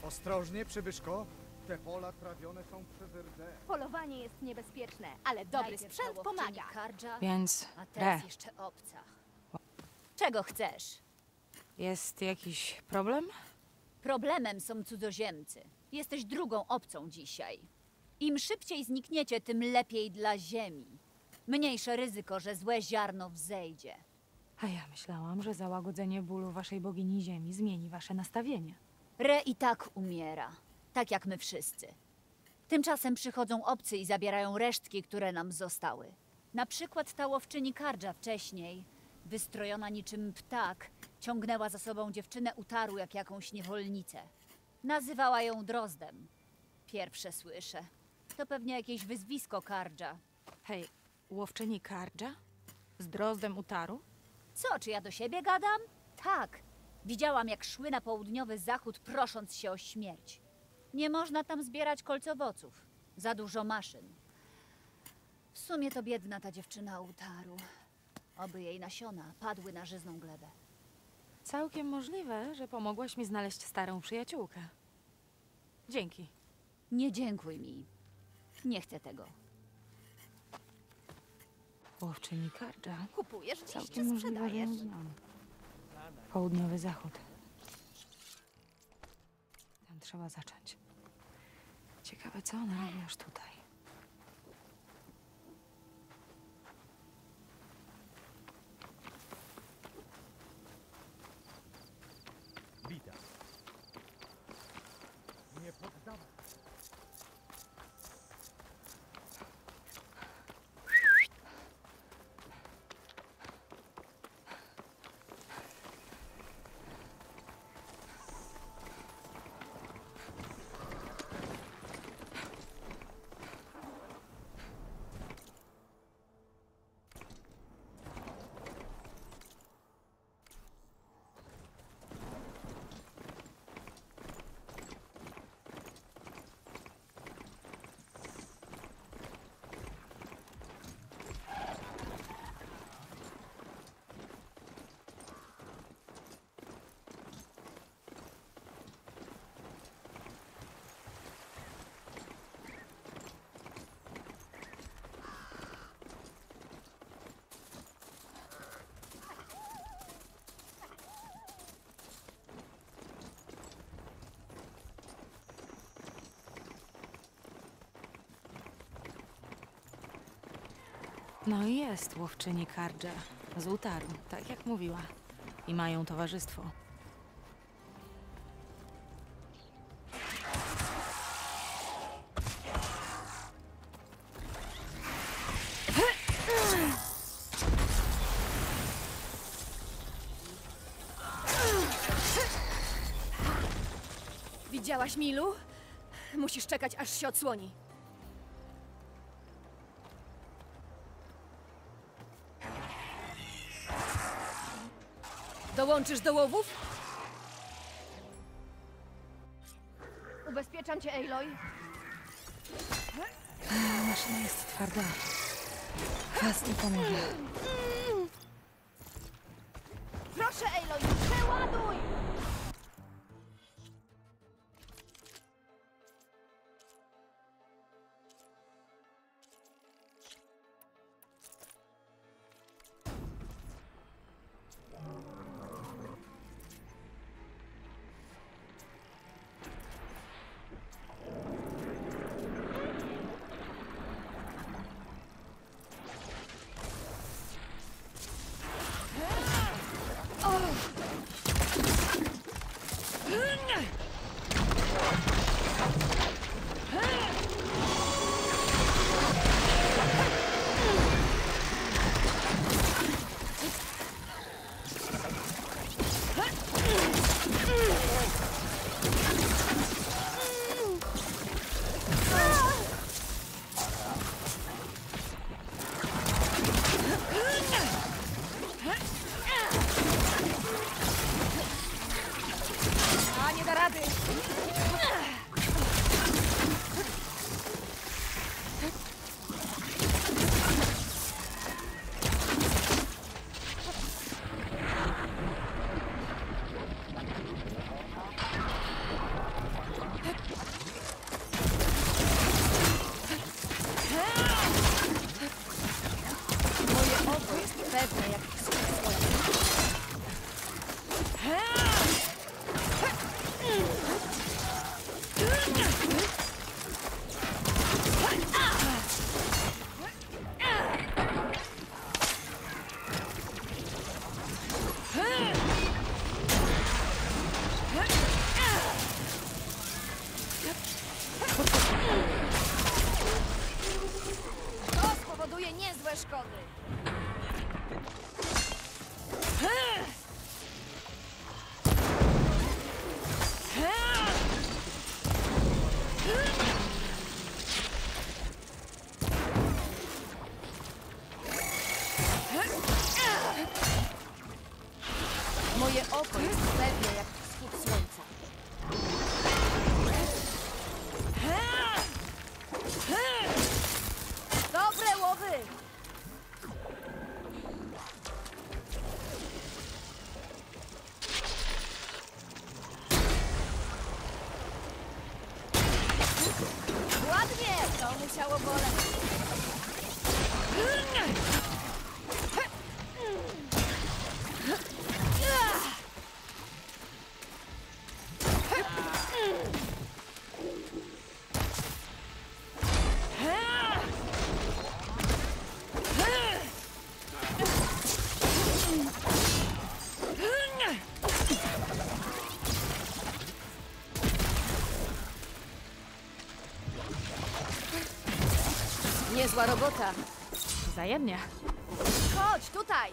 Ostrożnie, przybyszko. Te pola trawione są przez RD. Polowanie jest niebezpieczne, ale dobry Najpierw sprzęt żałowczyni pomaga. Kardża, Więc a teraz Re, jeszcze obca. Czego chcesz? jest jakiś problem? Problemem są cudzoziemcy. Jesteś drugą obcą dzisiaj. Im szybciej znikniecie, tym lepiej dla ziemi. Mniejsze ryzyko, że złe ziarno wzejdzie. A ja myślałam, że załagodzenie bólu waszej bogini ziemi zmieni wasze nastawienie. Re i tak umiera. Tak jak my wszyscy. Tymczasem przychodzą obcy i zabierają resztki, które nam zostały. Na przykład ta łowczyni Kardża wcześniej, wystrojona niczym ptak, ciągnęła za sobą dziewczynę utaru jak jakąś niewolnicę. Nazywała ją Drozdem. Pierwsze słyszę. To pewnie jakieś wyzwisko Kardża. Hej, łowczyni Kardża? Z drozdem utaru? Co, czy ja do siebie gadam? Tak. Widziałam, jak szły na południowy zachód, prosząc się o śmierć. Nie można tam zbierać kolcowoców. Za dużo maszyn. W sumie to biedna ta dziewczyna utaru. Oby jej nasiona padły na żyzną glebę. Całkiem możliwe, że pomogłaś mi znaleźć starą przyjaciółkę. Dzięki. Nie dziękuj mi. Nie chcę tego. Łowczyni Kardża? Kupujesz dziś czy Całkiem możliwe, że sprzedajesz? ją znam. Południowy zachód. Tam trzeba zacząć. Ciekawe, co ona robi aż tutaj. Witam. Nie poddawaj. No i jest łowczyni Kardża. Z utaru, tak jak mówiła. I mają towarzystwo. Widziałaś Milu? Musisz czekać, aż się odsłoni. Dołączysz do łowów? Ubezpieczam cię, Aloy. Maszyna jest twarda. Kwas nie pomoże. Proszę, Aloy, przeładuj! A, nie da rady! musiało boleć. Niezła robota. Wzajemnie. Chodź, tutaj!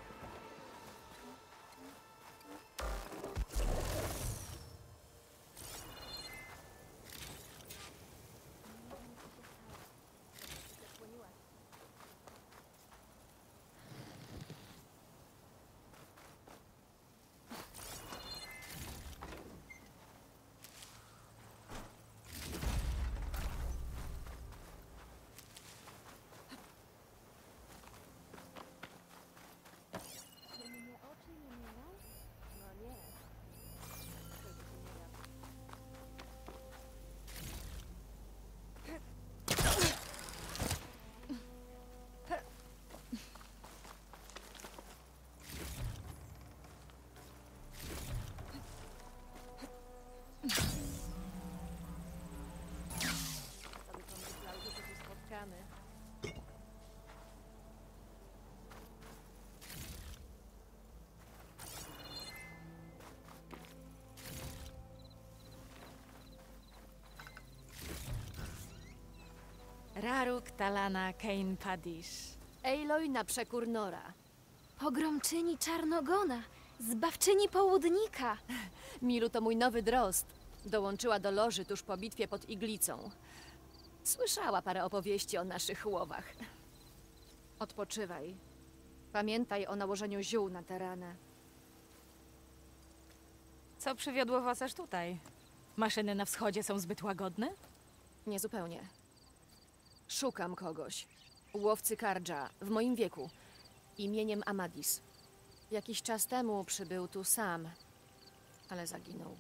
Raruk Talana Kain Padish. Aloy na przekór Nora. Pogromczyni Czarnogona, zbawczyni południka. Milu to mój nowy drozd. Dołączyła do loży tuż po bitwie pod Iglicą. Słyszała parę opowieści o naszych łowach. Odpoczywaj. Pamiętaj o nałożeniu ziół na tę ranę. Co przywiodło was aż tutaj? Maszyny na wschodzie są zbyt łagodne? Niezupełnie. Szukam kogoś. Łowcy Kardża, w moim wieku. Imieniem Amadis. Jakiś czas temu przybył tu sam, ale zaginął.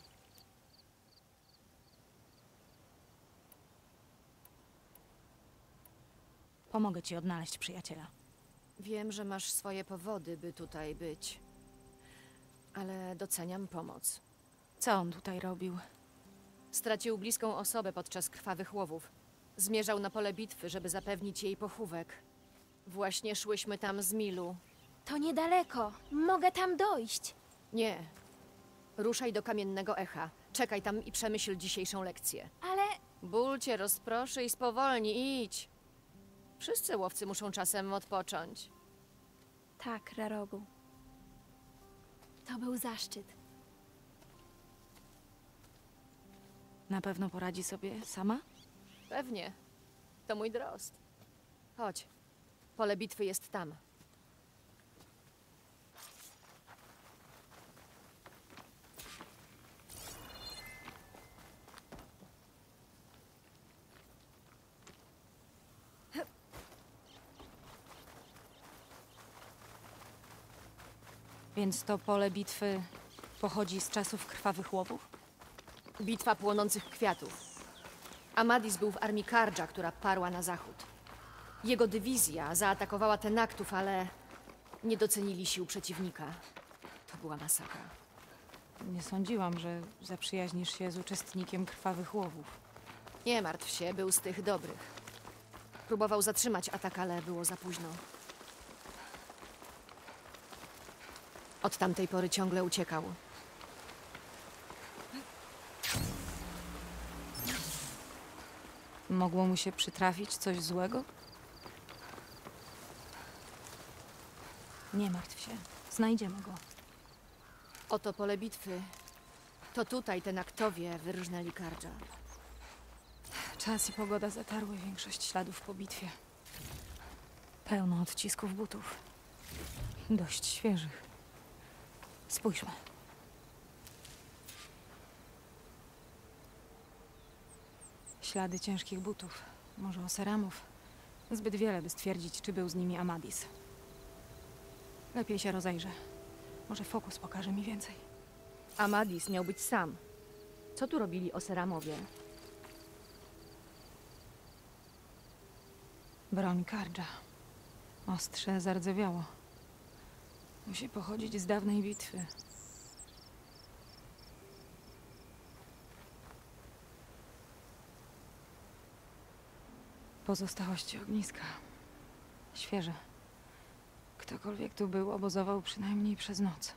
Pomogę ci odnaleźć przyjaciela. Wiem, że masz swoje powody, by tutaj być. Ale doceniam pomoc. Co on tutaj robił? Stracił bliską osobę podczas krwawych łowów. Zmierzał na pole bitwy, żeby zapewnić jej pochówek. Właśnie szłyśmy tam z Milu. To niedaleko. Mogę tam dojść. Nie. Ruszaj do Kamiennego Echa. Czekaj tam i przemyśl dzisiejszą lekcję. Ale Ból cię rozproszy i spowolni. Idź. Wszyscy łowcy muszą czasem odpocząć. tak, Rarogu. To był zaszczyt. Na pewno poradzi sobie sama? Pewnie. To mój drozd. Chodź. Pole bitwy jest tam. Więc to pole bitwy pochodzi z czasów krwawych łowów? Bitwa płonących kwiatów. Amadis był w armii Kardża, która parła na zachód. Jego dywizja zaatakowała Tenaktów, ale nie docenili sił przeciwnika. To była masakra. Nie sądziłam, że zaprzyjaźnisz się z uczestnikiem krwawych łowów. Nie martw się, był z tych dobrych. Próbował zatrzymać atak, ale było za późno. Od tamtej pory ciągle uciekał. Mogło mu się przytrafić coś złego? Nie martw się. Znajdziemy go. Oto pole bitwy. To tutaj Tenaktowie wyrżnęli Kardża. Czas i pogoda zatarły większość śladów po bitwie. Pełno odcisków butów. Dość świeżych. Spójrzmy. Ślady ciężkich butów. Może oseramów. Zbyt wiele, by stwierdzić, czy był z nimi Amadis. Lepiej się rozejrzę. Może fokus pokaże mi więcej. Amadis miał być sam. Co tu robili Oseramowie? Broń Kardża. Ostrze zardzewiało. Musi pochodzić z dawnej bitwy. Pozostałości ogniska. Świeże. Ktokolwiek tu był, obozował przynajmniej przez noc.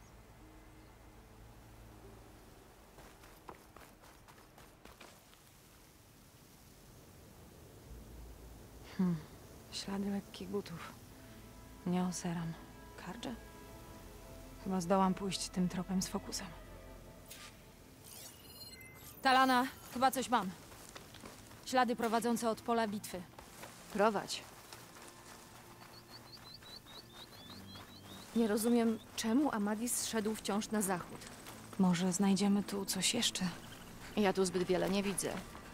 Ślady lekkich butów. Nie Oseram. Kardża? Chyba zdołam pójść tym tropem z fokusem. Talana, chyba coś mam. Ślady prowadzące od pola bitwy. Prowadź. Nie rozumiem, czemu Amadis szedł wciąż na zachód. Może znajdziemy tu coś jeszcze? Ja tu zbyt wiele nie widzę.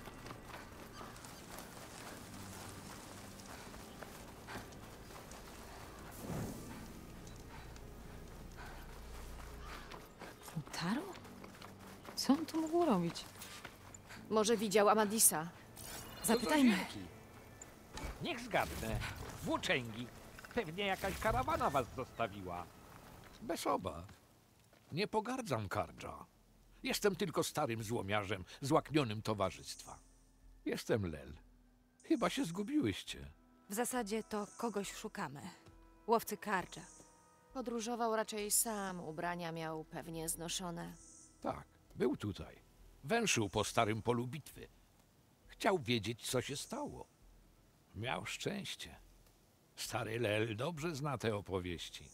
Taro? Co on tu mógł robić? Może widział Amadisa. Zapytajmy. Niech zgadnę. Włóczęgi. Pewnie jakaś karawana was zostawiła. Bez obaw. Nie pogardzam Kardża. Jestem tylko starym złomiarzem, złaknionym towarzystwa. Jestem Lel. Chyba się zgubiłyście. W zasadzie to kogoś szukamy. Łowcy Kardża. Podróżował raczej sam, ubrania miał pewnie znoszone. Tak, był tutaj. Węszył po starym polu bitwy. Chciał wiedzieć, co się stało. Miał szczęście. Stary Lel dobrze zna te opowieści.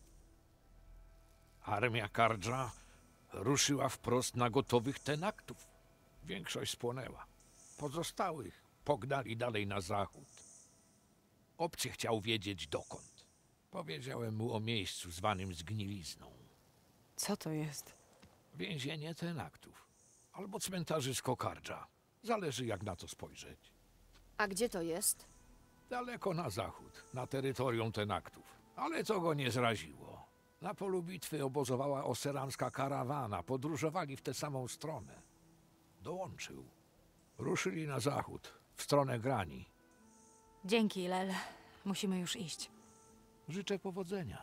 Armia Kardża ruszyła wprost na gotowych tenaktów. Większość spłonęła. Pozostałych pognali dalej na zachód. Obcy chciał wiedzieć dokąd. Powiedziałem mu o miejscu zwanym Zgnilizną. Co to jest? Więzienie tenaktów. Albo cmentarzysko Kardża. Zależy, jak na to spojrzeć. A gdzie to jest? Daleko na zachód, na terytorium tenaktów. Ale to go nie zraziło. Na polu bitwy obozowała oseramska karawana. Podróżowali w tę samą stronę. Dołączył. Ruszyli na zachód, w stronę Grani. Dzięki, Lel. Musimy już iść. Życzę powodzenia.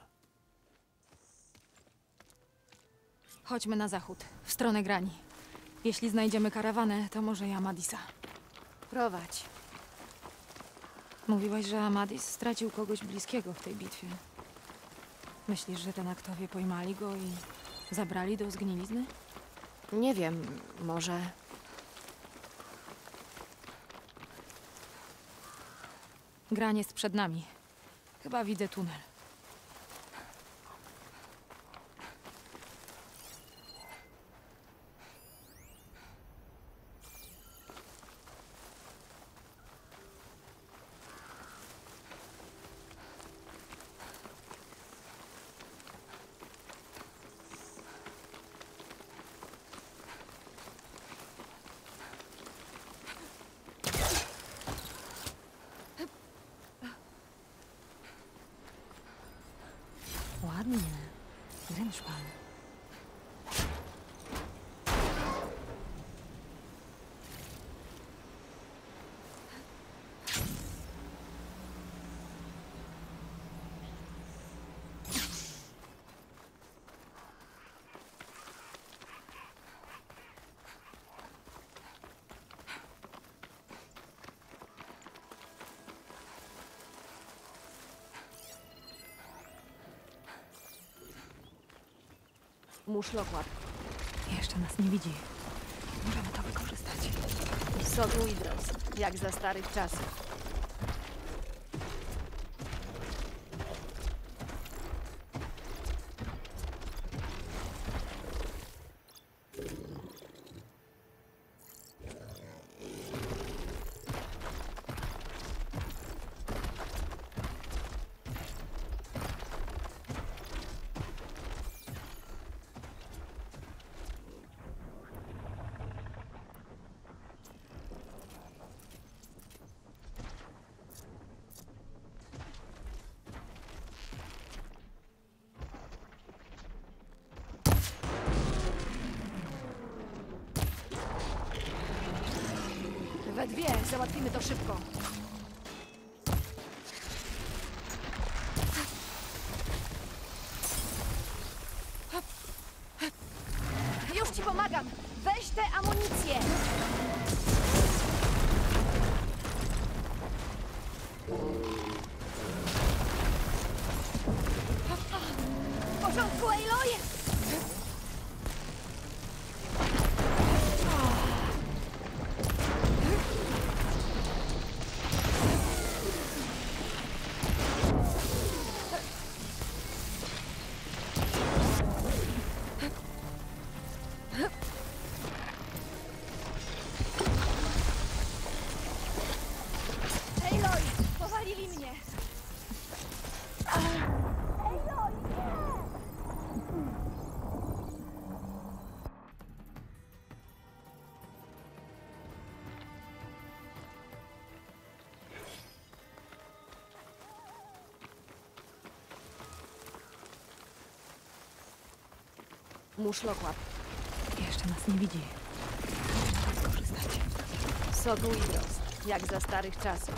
Chodźmy na zachód, w stronę Grani. Jeśli znajdziemy karawanę, to może i Amadisa. Prowadź. Mówiłaś, że Amadis stracił kogoś bliskiego w tej bitwie. Myślisz, że tenaktowie pojmali go i zabrali do zgnilizny? Nie wiem, może... Gran jest przed nami. Chyba widzę tunel. Ładnie. Grynszpan. Muszlokład. Jeszcze nas nie widzi. Możemy to wykorzystać. Sodu Idros, jak za starych czasów. We dwie, załatwimy to szybko. amunicję! W porządku, Aloy! Aloy! Powalili mnie! Aloy, nie! Muszlokłap. Jeszcze nas nie widzi. Musimy skorzystać. Sokół i drost, jak za starych czasów.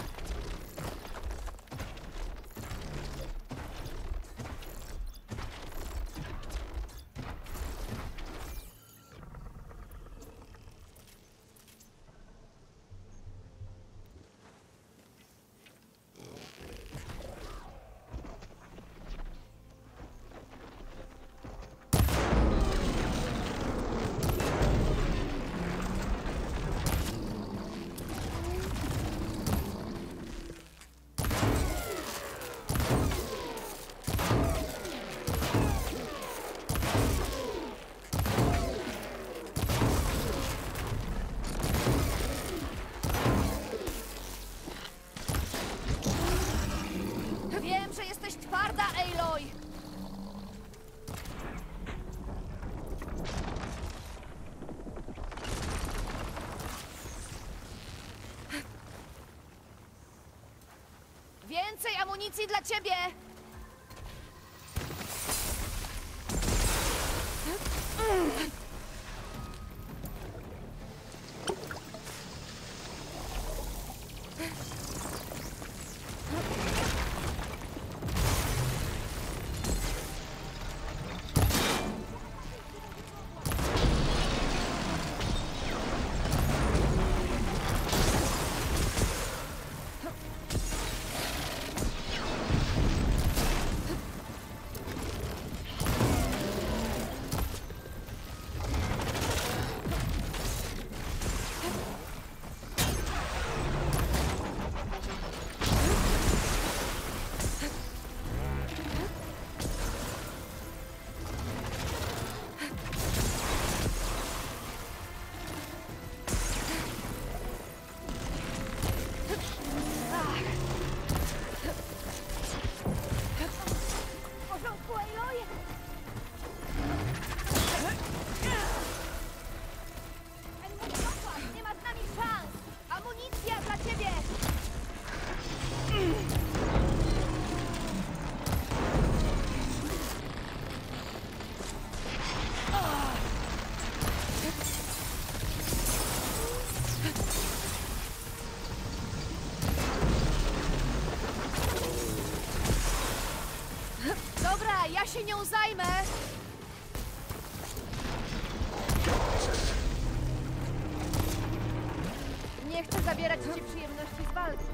Wiem, że jesteś twarda, Aloy! Więcej amunicji dla ciebie! W porządku, Aloy! Nie ma z nami szans! Amunicja dla ciebie! Dobra, ja się nią zajmę! Nie chcę zabierać ci przyjemności z walki.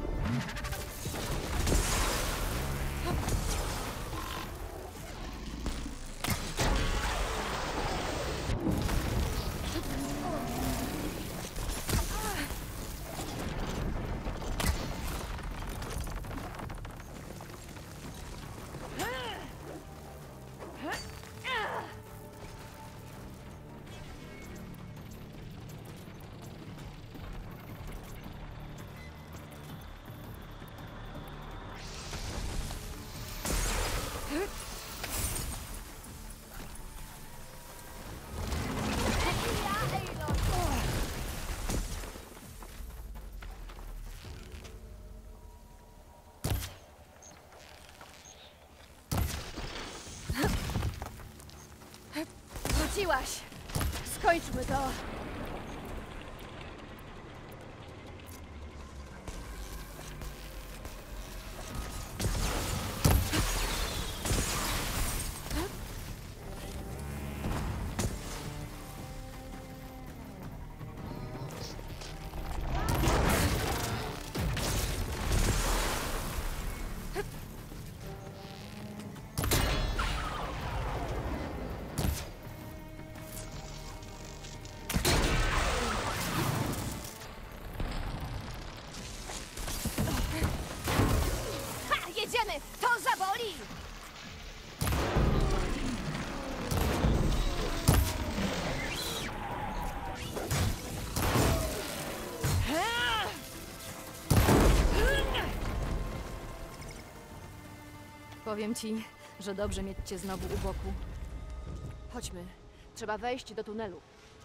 Wróciłaś! Skończmy to! Powiem ci, że dobrze mieć cię znowu u boku. Chodźmy. Trzeba wejść do tunelu.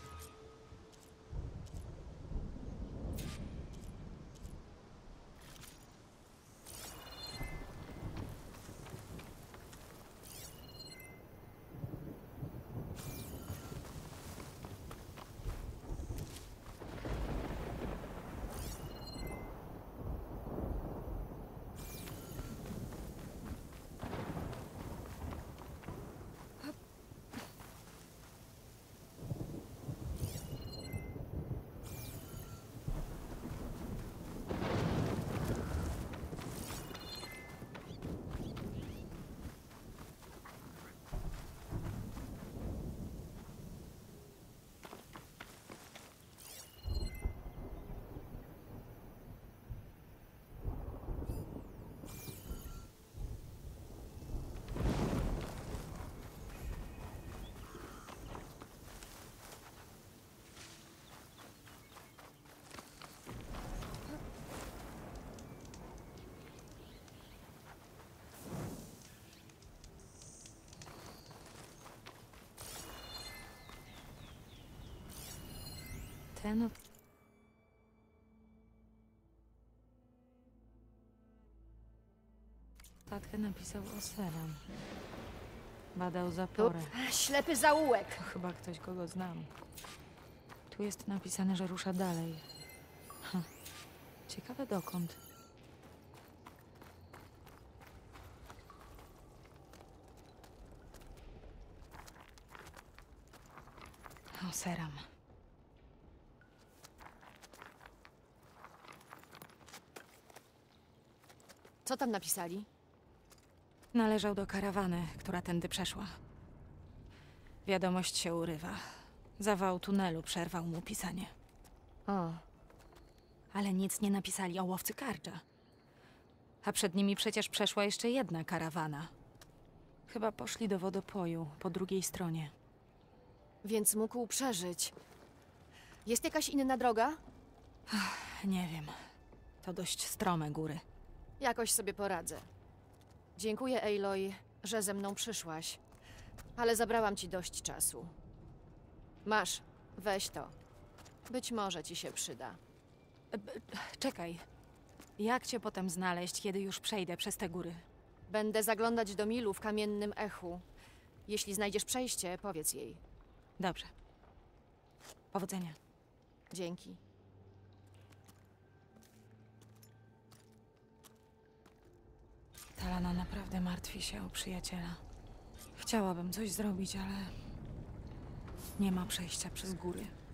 Ten... Tatkę napisał Oseram. Badał zaporę. Ślepy zaułek! To chyba ktoś, kogo znam. Tu jest napisane, że rusza dalej. Ciekawe dokąd. Oseram. Co tam napisali? Należał do karawany, która tędy przeszła. Wiadomość się urywa. Zawał tunelu przerwał mu pisanie. O, Ale nic nie napisali o łowcy Kardża. A przed nimi przecież przeszła jeszcze jedna karawana. Chyba poszli do wodopoju, po drugiej stronie. więc mógł przeżyć. Jest jakaś inna droga? Nie wiem. To dość strome góry. Jakoś sobie poradzę. Dziękuję, Aloy, że ze mną przyszłaś. Ale zabrałam ci dość czasu. Masz, weź to. Być może ci się przyda. Czekaj. Jak cię potem znaleźć, kiedy już przejdę przez te góry? Będę zaglądać do Milu w kamiennym echu. Jeśli znajdziesz przejście, powiedz jej. Dobrze. Powodzenia. Dzięki. Talana naprawdę martwi się o przyjaciela. Chciałabym coś zrobić, ale nie ma przejścia przez góry.